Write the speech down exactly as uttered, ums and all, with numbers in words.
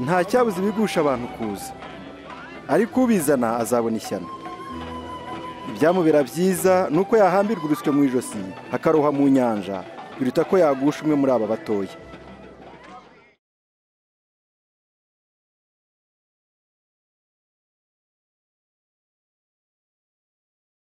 nta cyabuze ibigusha abantu kuza, ariko ubizana azabona ishyano. Ibyamubera byiza ni uko yahambirwa urusyo mu ijosi akaroha mu nyanja, biruta ko yagusha umwe muri aba batoya.